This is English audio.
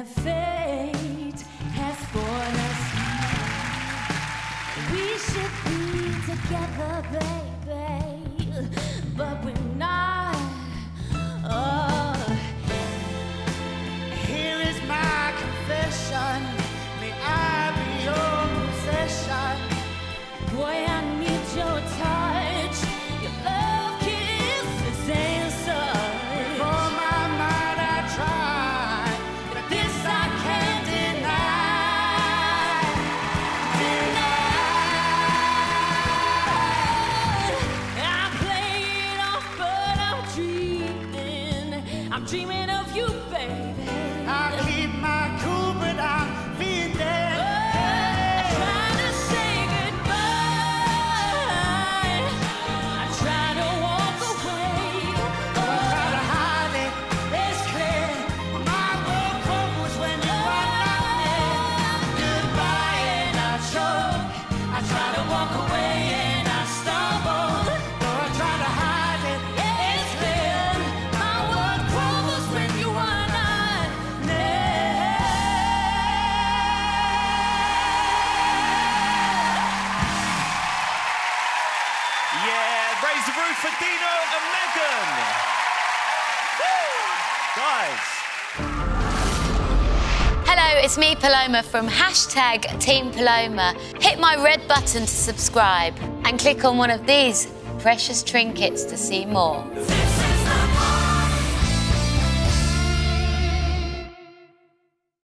that fate has brought us here. We should be together, baby, but we're not. Oh, here is my confession. May I be your possession? boy, I need your touch. Your love kisses answer. For my mind I try, but this I can't deny. I play it off, but I'm dreaming of you, baby. I keep my cool, but I'm feeling dead. Trying to say goodbye. I try to walk away. Try to hide it, it's clear. My world crumbles when you are not there. Goodbye and I choke. I try to walk away and I stumble. Though I try to hide it, it's clear. My world crumbles when you are not there. Yeah, raise the roof for Dino and Megan. Woo! Guys. Hello, it's me, Paloma, from #TeamPaloma. Hit my red button to subscribe and click on one of these precious trinkets to see more. This is